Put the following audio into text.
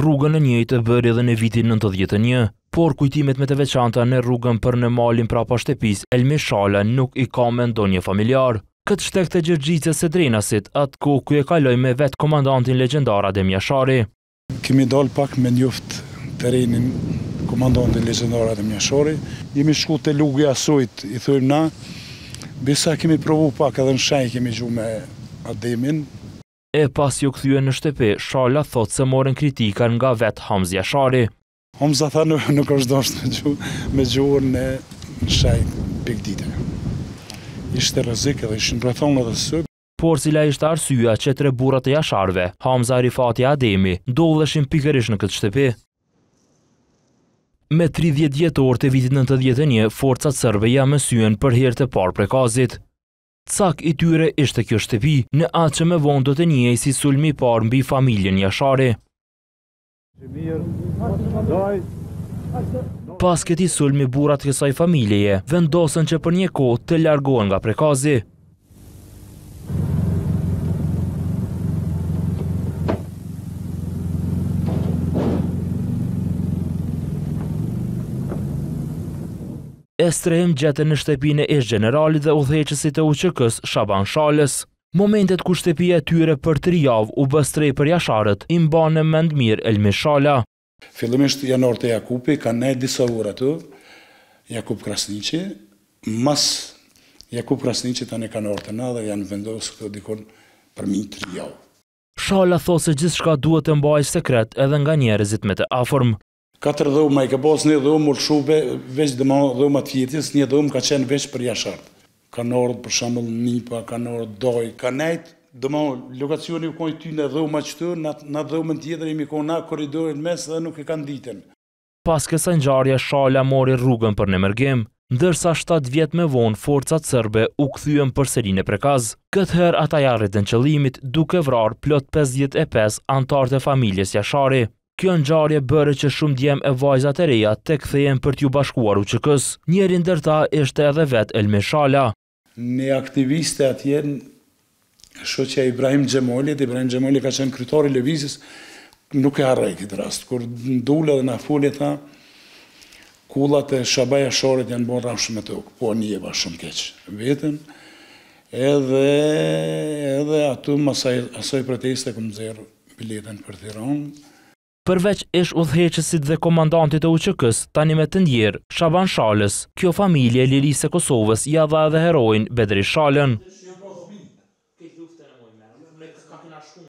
Rrugën e njëjtë bëri edhe në vitin 91, por kujtimet me të veçanta në rrugën për në malin prapa shtëpisë Elmi Shala nuk i ka me ndonjë familjar. Këtë shtek të Gjergjicës së Drenasit, atë ku e kaloj me vetë komandantin legjendar Adem Jashari. Kemi dalë pak me njoft terrenin komandantin legjendar Adem Jashari. Jemi shku të lugja sojt, i thujmë na, bisa kemi provu pak edhe në shenj kemi gju me Ademin. E pas ju kthye në shtëpi, Shala thot se morën kritika nga vetë Hamz Jashari. Hamza tha nuk është dashur me gjuhën në shenj pikdite. Ishte rrezik edhe ishin rrethon edhe sy. Por cila ishte arsyeja që tre burrat e Jasharëve, Hamza, Rifati e Ademi, ndodheshin pikërisht në këtë shtëpi. Me 30 dhjetor të vitit 91, forcat serbe ja mësyen për herë të parë prekazit. Cak i tyre ishte kjo shtëpi, në atë që me vonë do të njihej si sulmi i parë mbi familjen Jashari. Pas këtij sulmi, burrat e kësaj familjeje vendosën që për një kohë të largohen nga prekazi. E strehim gjetën në shtëpinë e ish-generalit dhe udhëheqësit të UÇK-s Shaban Shalës. Momentet ku shtëpia e tyre për 3 javë u bë streh për Jasharët i mban në mend mirë Elmi Shala. Fillimisht janar të Jakupi, kanë nejtë disa ura të, Jakub Krasniqi, mas Jakub Krasniqi tani kanë orë na dhe janë vendosë këto dikon për mi 3 javë. Shala thot se gjithçka duhet të mbajë sekret edhe nga njerëzit me të afërm. 4 dhoma i ka pas një dhomë më lëshube, veç dhoma të fjetjes, një dhomë ka qenë veç për Jasharët. Kanë orë për shembull Nipa, kanë orë Doj, kanë nejtë. Lokacioni u kojnë ty në dhoma qëtu, në dhomën tjetër imi kojnë na koridorin mes dhe nuk e kanë ditën. Pas kësaj ngjarje, Shala mori rrugën për në Emergim, ndërsa 7 vjet më vonë forcat serbe u kthyen përsëri në prekaz. Këtë herë ata ja arritën qëllimit duke vrarë plot 55 anëtar të familjes Jashari. Kjo ngjarje bëri që shumë djemë e vajzat e reja të kthehen për t'ju bashkuar UÇK-s. Njëri ndër ta ishte edhe vetë Elmi Shala. Një aktiviste atje, shoqja Ibrahim Xhemoli ka qenë kryetari i lëvizjes, nuk e harrej këtë rast. Kur ndule dhe na foli tha, kullat e Shabaj Jasharit janë bërë rrafsh me tokë, po njeva shumë keq vetën. Edhe aty asaj proteste ku nxjerr biletën për Tiranë. Përveç ish udhëheqësit dhe komandantit të UÇK-s, tani me të ndjerë, Shaban Shalës, kjo familje e Lirisë së Kosovës ja dha edhe heroin Bedri Shalën.